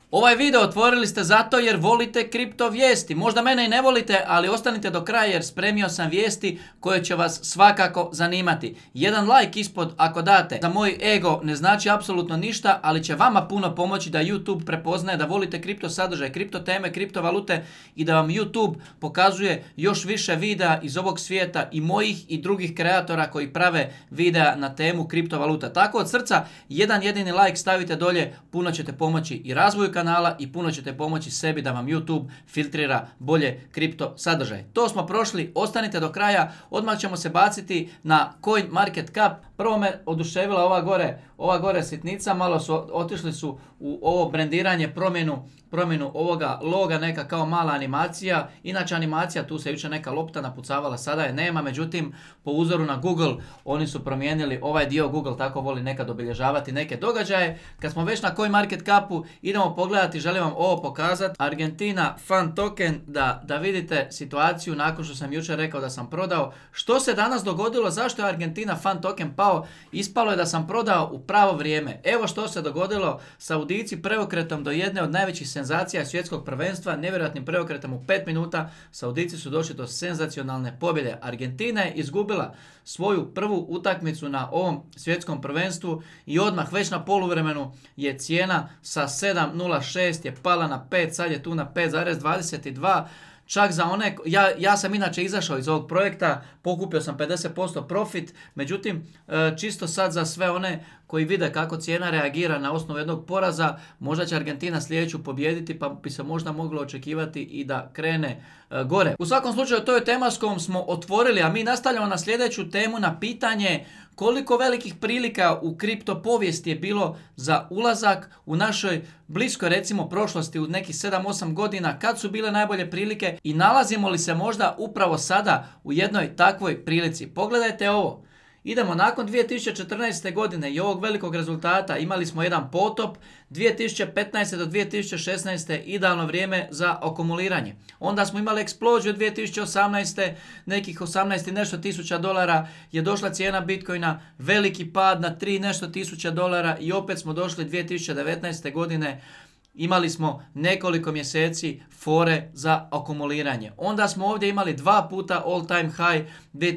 Ovaj video otvorili ste zato jer volite kripto vijesti. Možda mene i ne volite, ali ostanite do kraja jer spremio sam vijesti koje će vas svakako zanimati. Jedan like ispod ako date. Za moj ego ne znači apsolutno ništa, ali će vama puno pomoći da YouTube prepoznaje da volite kripto sadržaj, kripto teme, kriptovalute i da vam YouTube pokazuje još više videa iz ovog svijeta i mojih i drugih kreatora koji prave videa na temu kriptovaluta. Tako od srca jedan jedini like stavite dolje, puno ćete pomoći i razvoju kanala i puno ćete pomoći sebi da vam YouTube filtrira bolje kripto sadržaj. To smo prošli, ostanite do kraja, odmah ćemo se baciti na CoinMarketCap. Prvo me oduševila ova gore sitnica, malo su otišli su u ovo brendiranje, promjenu ovoga loga, neka kao mala animacija. Inače animacija, tu se jučer neka lopta napucavala, sada je nema, međutim po uzoru na Google oni su promijenili ovaj dio. Google tako voli nekad obilježavati neke događaje. Kad smo već na CoinMarketCapu, idemo pogledati, želim vam ovo pokazati. Argentina Fan Token, da vidite situaciju nakon što sam jučer rekao da sam prodao. Što se danas dogodilo, zašto je Argentina Fan Token pao? Ispalo je da sam prodao u pravo vrijeme. Evo što se dogodilo, Saudici preokretom do jedne od najvećih senzacija svjetskog prvenstva, nevjerojatnim preokretom u 5 minuta, Saudici su došli do senzacionalne pobjede. Argentina je izgubila svoju prvu utakmicu na ovom svjetskom prvenstvu i odmah već na poluvremenu je cijena sa 7,06 je pala na 5, sad je tu na 5,22. Čak za one, ja sam inače izašao iz ovog projekta, pokupio sam 50% profit, međutim čisto sad za sve one koji vide kako cijena reagira na osnovu jednog poraza, možda će Argentina sljedeću pobijediti pa bi se možda moglo očekivati i da krene gore. U svakom slučaju to je tema s kojom smo otvorili, a mi nastavljamo na sljedeću temu, na pitanje koliko velikih prilika u kripto povijesti je bilo za ulazak u našoj bliskoj recimo prošlosti u nekih 7-8 godina, kad su bile najbolje prilike i nalazimo li se možda upravo sada u jednoj takvoj prilici. Pogledajte ovo. Idemo, nakon 2014. godine i ovog velikog rezultata imali smo jedan potop, 2015. do 2016. idealno vrijeme za akumuliranje. Onda smo imali eksploziju 2018. nekih 18 i nešto tisuća dolara je došla cijena Bitcoina, veliki pad na 3 nešto tisuća dolara i opet smo došli 2019. godine. Imali smo nekoliko mjeseci fore za akumuliranje. Onda smo ovdje imali dva puta all time high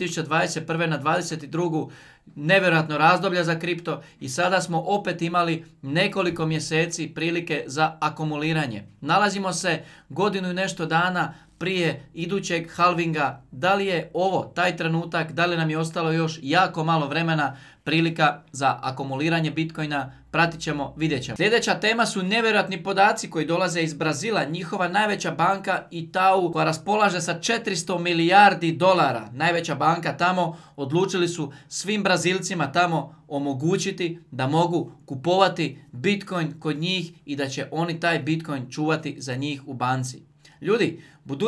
2021. na 2022. Nevjerojatno razdoblje za kripto i sada smo opet imali nekoliko mjeseci prilike za akumuliranje. Nalazimo se godinu i nešto dana prije idućeg halvinga. Da li je ovo taj trenutak, da li nam je ostalo još jako malo vremena, prilika za akumuliranje Bitcoina, pratit ćemo, vidjet ćemo. Sljedeća tema su nevjerojatni podaci koji dolaze iz Brazila. Njihova najveća banka Itaú, koja raspolaže sa 400 milijardi dolara, najveća banka tamo, odlučili su svim Brazilcima tamo omogućiti da mogu kupovati Bitcoin kod njih i da će oni taj Bitcoin čuvati za njih u banci. Ljudi,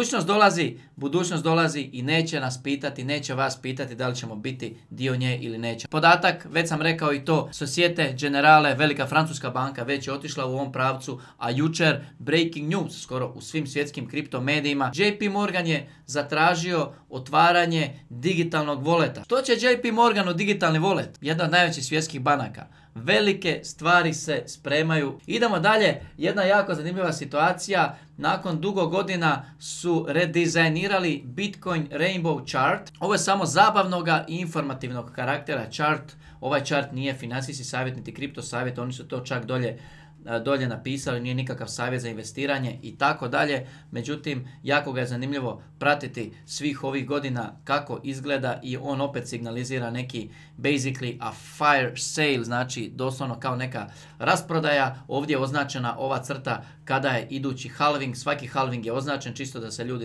budućnost dolazi i neće nas pitati, neće vas pitati da li ćemo biti dio nje ili neće. Podatak, već sam rekao i to, Societe Generale, velika francuska banka, već je otišla u ovom pravcu, a jučer breaking news skoro u svim svjetskim kripto medijima. JP Morgan je zatražio otvaranje digitalnog voleta. Što će JP Morganu digitalni volet? Jedna od najvećih svjetskih banaka. Velike stvari se spremaju. Idemo dalje, jedna jako zanimljiva situacija. Nakon dugo godina su redizajnirali Bitcoin Rainbow Chart. Ovo je samo zabavnoga i informativnog karaktera chart. Ovaj chart nije financijski savjet niti kripto savjet, oni su to čak dolje napisali, nije nikakav savjet za investiranje i tako dalje. Međutim, jako ga je zanimljivo pratiti svih ovih godina kako izgleda i on opet signalizira neki basically a fire sale, znači doslovno kao neka rasprodaja. Ovdje je označena ova crta kada je idući halving, svaki halving je označen čisto da se ljudi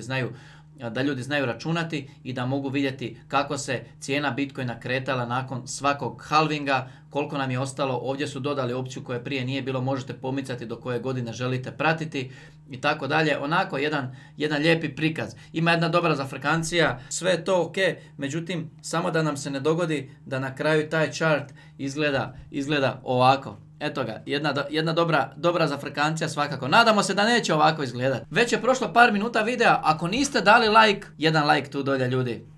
znaju računati i da mogu vidjeti kako se cijena Bitcoina kretala nakon svakog halvinga, koliko nam je ostalo. Ovdje su dodali opciju koje prije nije bilo, možete pomicati do koje godine želite pratiti i tako dalje. Onako jedan lijepi prikaz. Ima jedna dobra zafrkancija, sve je to ok, međutim samo da nam se ne dogodi da na kraju taj chart izgleda ovako. Eto ga, jedna dobra zafrkancija svakako. Nadamo se da neće ovako izgledati. Već je prošlo par minuta videa, ako niste dali like, jedan like tu dolje ljudi.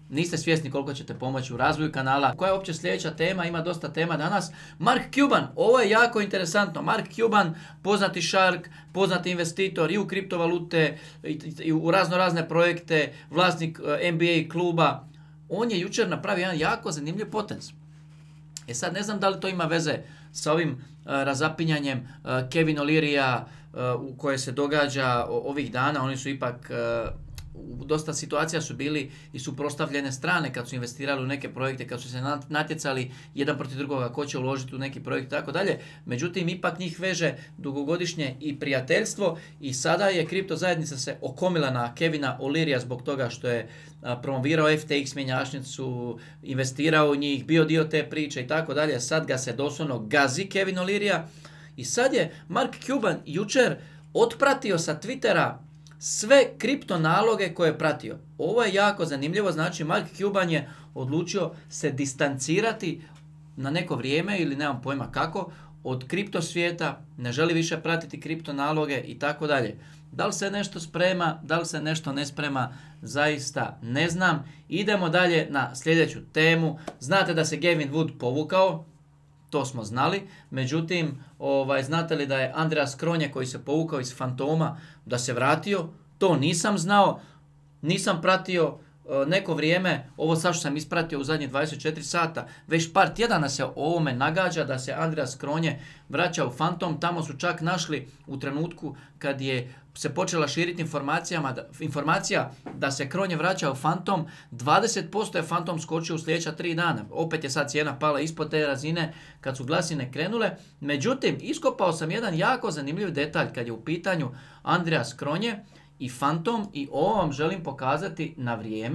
Niste svjesni koliko ćete pomoći u razvoju kanala. Koja je uopće sljedeća tema? Ima dosta tema danas. Mark Cuban, ovo je jako interesantno. Mark Cuban, poznati shark, poznati investitor i u kriptovalute, i u razne projekte, vlasnik NBA kluba. On je jučer napravio jedan jako zanimljiv potez. Sad ne znam da li to ima veze sa ovim razapinjanjem Kevin O'Learya u koje se događa ovih dana. Oni su ipak u dosta situacija su bili i suprotstavljene strane kad su investirali u neke projekte, kad su se natjecali jedan protiv drugoga ko će uložiti u neki projekt i tako dalje. Međutim, ipak njih veže dugogodišnje i prijateljstvo i sada je kripto zajednica se okomila na Kevina O'Learya zbog toga što je promovirao FTX mjenjačnicu, investirao u njih, bio dio te priče i tako dalje. Sad ga se doslovno gazi Kevin O'Learya i sad je Mark Cuban jučer otpratio sa Twittera sve kripto naloge koje je pratio. Ovo je jako zanimljivo, znači Mark Cuban je odlučio se distancirati na neko vrijeme ili nemam pojma kako od kripto svijeta, ne želi više pratiti kripto naloge i tako dalje. Da li se nešto sprema, da li se nešto ne sprema, zaista ne znam. Idemo dalje na sljedeću temu. Znate da se Gavin Wood povukao, to smo znali, međutim, znate li da je Andreas Kronje koji se povukao iz Fantoma da se vratio? To nisam znao, nisam pratio neko vrijeme, ovo sad što sam ispratio u zadnje 24 sata, već par tjedana se o ovome nagađa da se Andreas Kronje vraća u Fantom. Tamo su čak našli u trenutku kad je se počela širiti informacija da se Kronje vraća u Fantom, 20% je Fantom skočio u sljedeća 3 dana. Opet je sad cijena pala ispod te razine kad su glasine krenule. Međutim, iskopao sam jedan jako zanimljiv detalj kad je u pitanju Andreas Kronje i Fantom i ovo vam želim pokazati na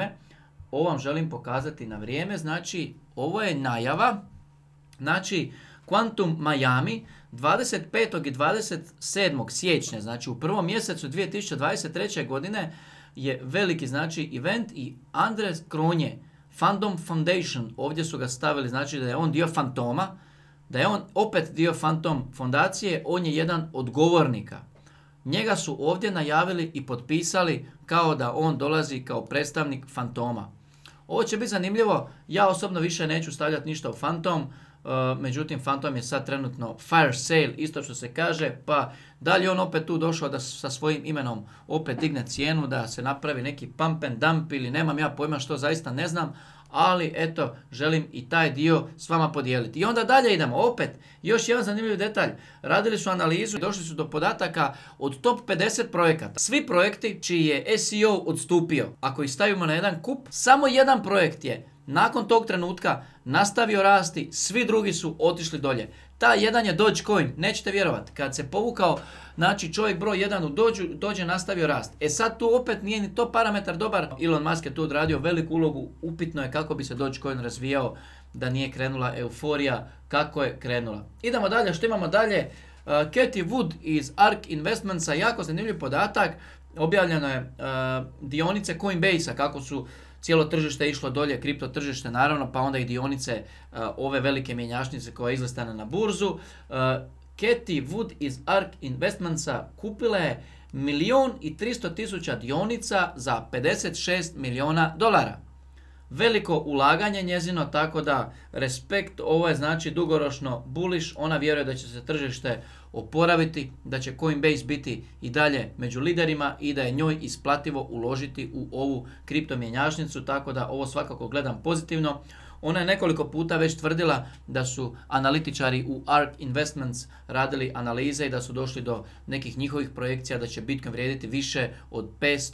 vrijeme. Znači, ovo je najava. Znači, Quantum Miami 25. i 27. siječnja, znači u prvom mjesecu 2023. godine je veliki event i Andreas Kronje, Fandom Foundation, ovdje su ga stavili, znači da je on dio Fantoma, da je on opet dio Fantom fondacije, on je jedan od govornika. Njega su ovdje najavili i potpisali kao da on dolazi kao predstavnik Fantoma. Ovo će biti zanimljivo, ja osobno više neću stavljati ništa u Fantom, međutim Fantom je sad trenutno fire sale, isto što se kaže, pa da li on opet tu došao da sa svojim imenom opet digne cijenu, da se napravi neki pump and dump ili nemam ja pojma što, zaista ne znam, ali eto, želim i taj dio s vama podijeliti. I onda dalje idemo, opet, još jedan zanimljiv detalj. Radili su analizu i došli su do podataka od top 50 projekata. Svi projekti čiji je SEO odstupio, ako ih stavimo na jedan kup, samo jedan projekt je nakon tog trenutka nastavio rasti, svi drugi su otišli dolje. Ta jedan je Dogecoin, nećete vjerovati, kad se povukao, znači čovjek broj 1 u Doge je nastavio rast. Sad tu opet nije ni to parametar dobar. Elon Musk je tu odradio veliku ulogu, upitno je kako bi se Dogecoin razvijao da nije krenula euforija kako je krenula. Idemo dalje, što imamo dalje? Cathie Wood iz ARK Investmentsa, jako zanimljiv podatak, objavljeno je dionice Coinbase-a, kako su cijelo tržište išlo dolje, kripto tržište naravno, pa onda i dionice ove velike mjenjačnice koja je izlistana na burzu. Cathie Wood iz ARK Investmentsa kupila je 1.300.000 dionica za $56 milijuna. Veliko ulaganje njezino, tako da respekt, ovo je znači dugoročno bullish, ona vjeruje da će se tržište oporaviti, da će Coinbase biti i dalje među liderima i da je njoj isplativo uložiti u ovu kriptomjenjačnicu, tako da ovo svakako gledam pozitivno. Ona je nekoliko puta već tvrdila da su analitičari u ARK Investments radili analize i da su došli do nekih njihovih projekcija da će Bitcoin vrijediti više od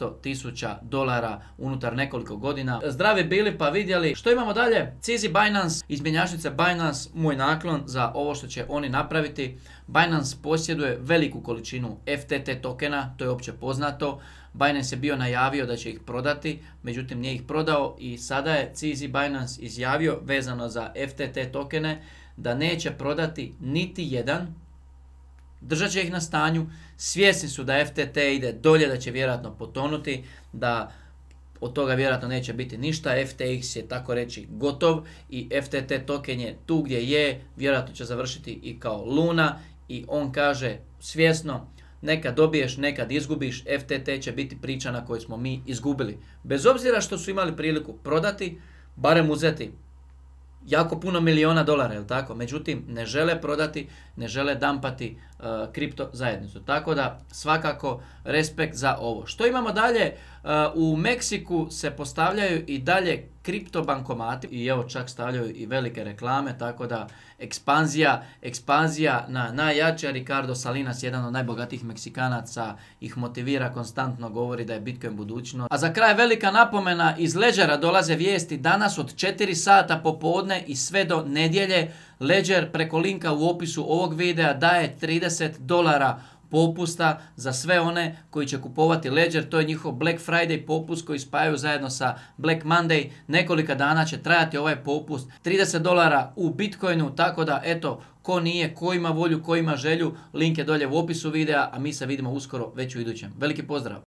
$500,000 unutar nekoliko godina. Zdravi bili pa vidjeli. Što imamo dalje? CZ Binance iz mjenjačnice Binance, moj naklon za ovo što će oni napraviti. Binance posjeduje veliku količinu FTT tokena, to je opće poznato. Binance je bio najavio da će ih prodati, međutim nije ih prodao i sada je CZ Binance izjavio vezano za FTT tokene da neće prodati niti jedan, držat će ih na stanju, svjesni su da FTT ide dolje, da će vjerojatno potonuti, da od toga vjerojatno neće biti ništa, FTX je tako reći gotov i FTT token je tu gdje je, vjerojatno će završiti i kao Luna i on kaže svjesno nekad dobiješ, nekad izgubiš, FTT će biti priča na kojoj smo mi izgubili. Bez obzira što su imali priliku prodati, barem uzeti jako puno miliona dolara, jel tako? Međutim, ne žele prodati, ne žele dampati kripto zajednicu. Tako da, svakako, respekt za ovo. Što imamo dalje? U Meksiku se postavljaju i dalje kripto bankomati i evo čak stavljaju i velike reklame, tako da ekspanzija na najjače. Ricardo Salinas, jedan od najbogatijih Meksikanaca, ih motivira, konstantno govori da je Bitcoin budućnost. A za kraj velika napomena, iz Ledgera dolaze vijesti danas od 4 sata popodne i sve do nedjelje. Ledger preko linka u opisu ovog videa daje $30 popusta za sve one koji će kupovati Ledger. To je njihov Black Friday popust koji spajaju zajedno sa Black Monday. Nekolika dana će trajati ovaj popust. $30 u Bitcoinu, tako da eto, ko nije, ko ima volju, ko ima želju, link je dolje u opisu videa, a mi se vidimo uskoro već u idućem. Veliki pozdrav!